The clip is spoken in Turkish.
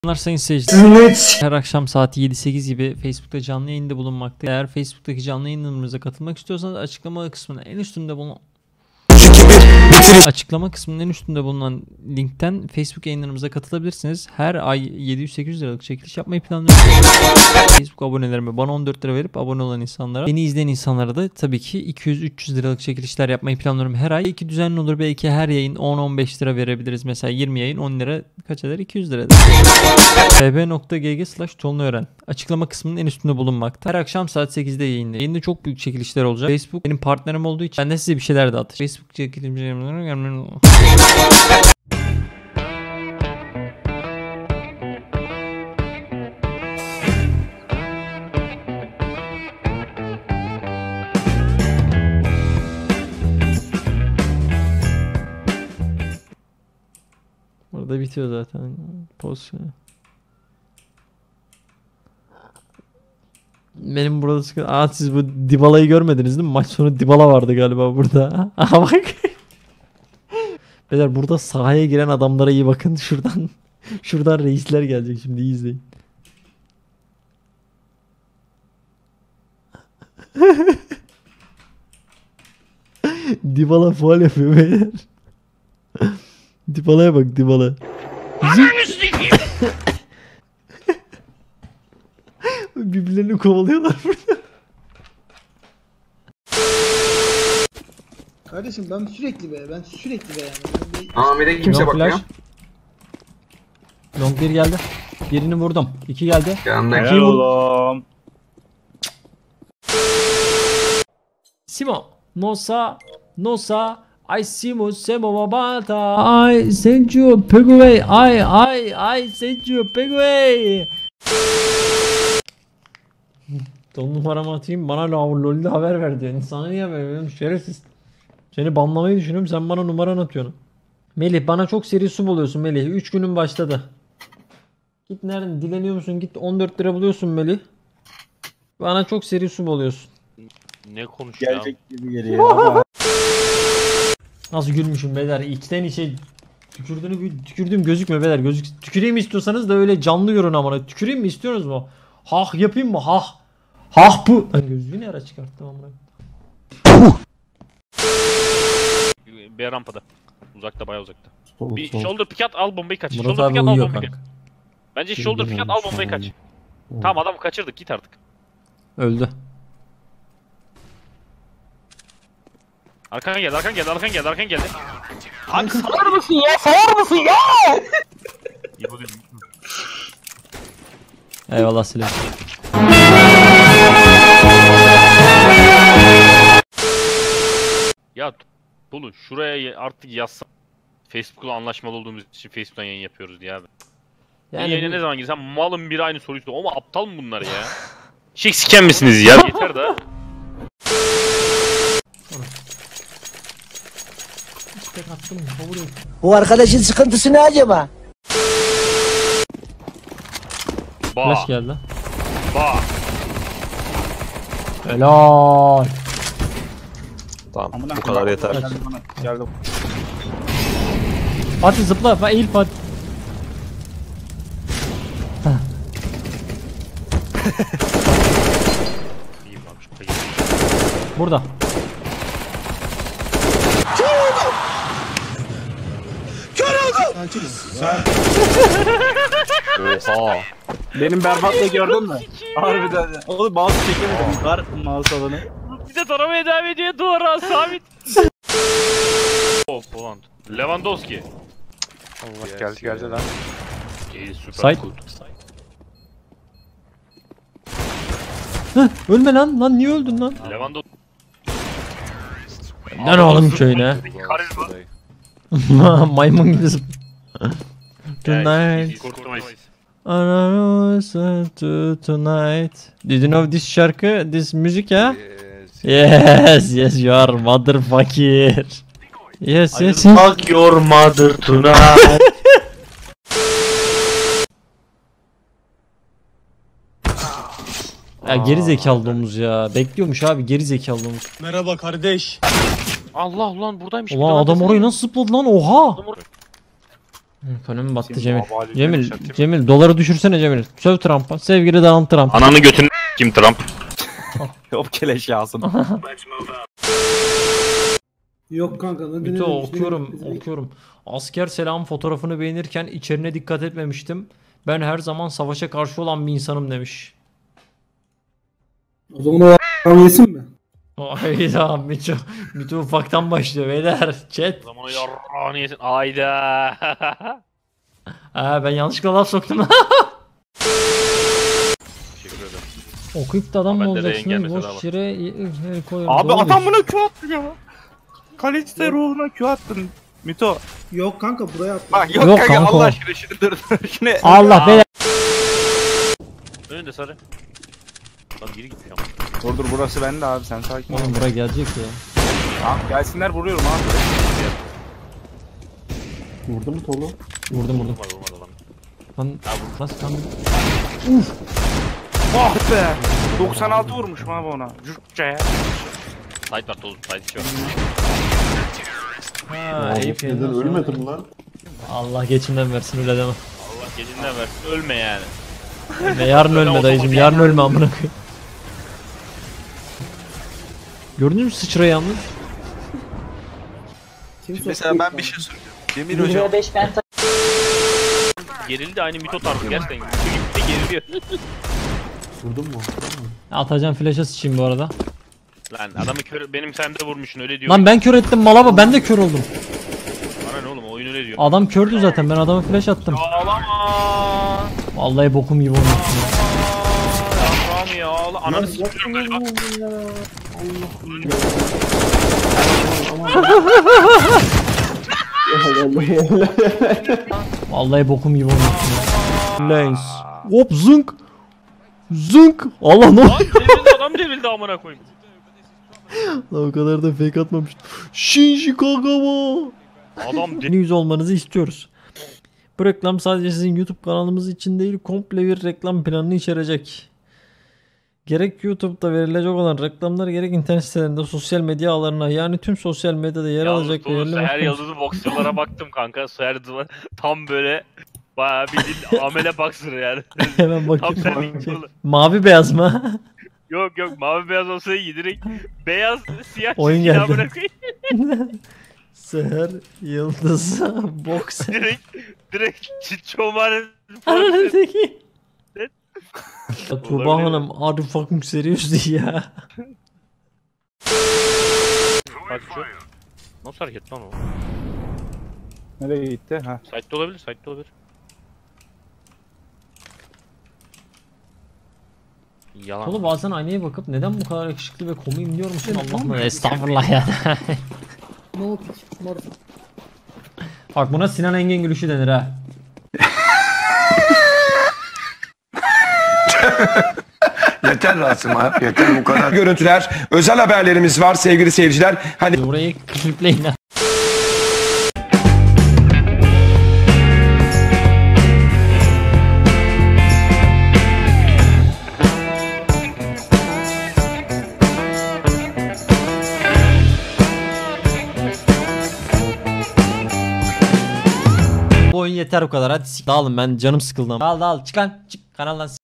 Sayın seyirciler, her akşam saat 7-8 gibi Facebook'ta canlı yayında bulunmakta. Eğer Facebook'taki canlı yayınlarımıza katılmak istiyorsanız açıklama kısmının en üstünde bulunan linkten Facebook yayınlarımıza katılabilirsiniz. Her ay 700-800 liralık çekiliş yapmayı planlıyorum. Facebook abonelerime bana 14 lira verip abone olan insanlara, beni izleyen insanlara da tabii ki 200-300 liralık çekilişler yapmayı planlıyorum her ay. Belki düzenli olur, belki her yayın 10-15 lira verebiliriz. Mesela 20 yayın 10 lira kaç eder? 200 lira eder. fb.gg/tolunören açıklama kısmının en üstünde bulunmakta. Her akşam saat 8'de yayında. Yayında çok büyük çekilişler olacak. Facebook benim partnerim olduğu için ben de size bir şeyler dağıtacağım. Facebook çekilişlerine burada bitiyor zaten. Pozisyon. Benim burada sıkıntı. Siz bu Dybala'yı görmediniz değil mi? Maç sonu Dybala vardı galiba burada. Aha bak. Beyler burada sahaya giren adamlara iyi bakın. Şuradan reisler gelecek şimdi, iyi izleyin. Dybala faul yapıyor beyler. Dybala'ya bak, Dybala. Birbirlerini kovalıyorlar burada. Kardeşim ben sürekli be yani. Amir'e kimse bakmıyor. Long 1 geldi. Birini vurdum. 2 geldi. Yanındaki. Oğlum. Simo. Nosa. I Simo Semo Mabata. I send you Pegway. I send you Pegway. Don numaramı atayım, bana LoL'de haber ver diyor. Sana niye veriyorum şerefsiz. Seni banlamayı düşünüyorum, sen bana numaranı atıyorsun. Melih, bana çok seri su buluyorsun Melih. 3 günün başladı. Git nereden dileniyor musun? Git 14 lira buluyorsun Melih. Bana çok seri su buluyorsun. Ne konuşuyor? Gelecek gibi geliyor. Nasıl gülmüşüm beyler? İçten içe tükürdüğüm gözükmüyor beyler. Tüküreyim istiyorsanız da öyle canlı görün amına. Tüküreyim mi istiyorsunuz mu? Hah yapayım mı? Hah bu. Ben gözlüğü ne ara çıkarttım amına. B rampada. Uzakta, bayağı uzakta. Bir shoulder pick at, al bombayı kaç. Murat Shoulder abi pick at, al uyuyor bombayı kaç. kanka. Bence shoulder pick at, al bombayı kaç. Tamam, adamı kaçırdık, git artık. Öldü. Arkan geldi. Abi salar mısın ya? İyi bugün. Eyvallah Selim. Ya bunu şuraya artık yazsam. Facebook'la anlaşmalı olduğumuz için Facebook'tan yayın yapıyoruz diye abi. Yani yayına ne zaman girsem malın biri aynı soruyu soruyor. Ama aptal mı bunlar ya? Siken misiniz ya? Yeter da. Bu arkadaşın sıkıntısı ne acaba? Flash geldi. Helal. Tamam, Amına bu kadar yeter. Geldim. Fatih zıpla, eğil Fatih. İyiyim abi, çok iyi. Burada. Oha. Benim berbatlığı gördün mü? Harbiden. Oğlum mouse çekemedim. Var mouse alanı. Bir de taramaya devam ediyor duvara sabit. Poland. Lewandowski. Allah geldi lan. İyi, süper. Side. Ölme lan niye öldün lan? Lewandowski. Lan oğlum köyüne. Karizma. Maymun gibi zıp. Tonight. Korkmayız. Tonight. Did you know this şarkı, this music ya? Yes, you are motherfucker. Yes. Fuck your mother tonight. Ya geri zekalı domuz ya. Bekliyormuş abi, geri zekalı domuz. Merhaba kardeş. Allah ulan buradaymış. Ulan adam orayı nasıl zıpladı lan, oha. Ekonomi battı Şimdi Cemil. havale Cemil, yükselteyim. Cemil doları düşürsene Cemil. Söv Trump'a. Sevgili Donald Trump. Ananı götün kim Trump? Yok keleş yağsın. Yok kanka. Mito okuyorum. Asker selam fotoğrafını beğenirken içeriğine dikkat etmemiştim. Ben her zaman savaşa karşı olan bir insanım demiş. O zaman o yesin mi? Hayda Mito ufaktan başlıyor beyler. Chat. O zaman o yarrağını yesin. Ayda. Ben yanlışlıkla laf soktum. Teşekkür ederim. Okuyup da adam mı Ben de olacaksınız? engel mesela Boş yere koyuyorum. Abi Doğru adam diyorsun. buna Q attı ya. Kaleci ruhuna Q attın. Mito. Yok kanka buraya at. Bak yok, Yok kanka, kanka. Allah aşkına şunu dur. Şunu. Allah beyler. Önünde sarı. Lan geri gitmiş ama. Dur burası bende abi sen sakin ol. Oğlum buraya gelecek ya. Tamam gelsinler vuruyorum abi. Vurdum. Vurmadı lan. Lan nasıl kandım? Ah be. 96 vurmuşum abi ona. Cürtçe. Side var Tolun. Side içi var. Ha, Eyüp Neden ölmedin lan? Allah geçinden versin öyle deme. Allah gecinden versin. Ölme yani. Yarın ölme dayıcım, yarın ölme amına koyayım. Gördünüz mü sıçrayı yalnız? Mesela ben bir şey Cemil hocam. Gerildi aynı Mito tarzı gerçekten. Mito gitti geriliyor. Vurdun mu? Atacağım flash'a sıçayım bu arada. Lan adamı kör benim sende vurmuşsun öyle diyor. Lan ben kör ettim malaba, ben de kör oldum. Bana ne oğlum oyun öyle diyor. Adam kördü zaten, ben adama flash attım. Ağlama. Vallahi bokum gibi olmuş. Ağlama ya ağla. Ananı sikiyorum galiba. Vallahi bokum gibi olmuş. Lens. Hop zınk. Zınk. Allah ne Lan devrildi adam devrildi amına koyayım. Lan o kadar da fake atmamış. Shinji Kagawa. Adam Yüz olmanızı istiyoruz. Bu reklam sadece sizin YouTube kanalımız için değil, komple bir reklam planını içerecek. Gerek YouTube'da verilecek olan reklamlar, gerek internet sitelerinde, sosyal medya ağlarına, yani tüm sosyal medyada yer alacak ve Yalnız yerli her yıldızlı boksörlere baktım kanka. Serdi tam böyle bayağı bildiğin amele boxer yani. Hemen Tam bakayım. senlik kolu. Mavi beyaz mı? Yok mavi beyaz olsa iyi direkt beyaz siyah Oyun çizgi geldi. amına koyayım. Seher Yıldız boxer. direkt çomar Aradaki. Tuğba Olabilir. Hanım, are you fucking serious ya? Bak şu. Nasıl hareket lan o? Nereye gitti? Ha. Site'de olabilir, site'de olabilir. Yalan. Oğlum bazen aynaya bakıp neden bu kadar yakışıklı ve komiyim diyor musun? Allah'ım estağfurullah ya. No mor. Bak buna Sinan Engin gülüşü denir ha. Yeter Rasim abi, yeter bu kadar. Görüntüler, özel haberlerimiz var sevgili seyirciler. Hani Burayı klipleyin ha. Bu oyun yeter bu kadar, hadi dağılın, ben canım sıkıldı. Dağıl çık lan, çık kanaldan.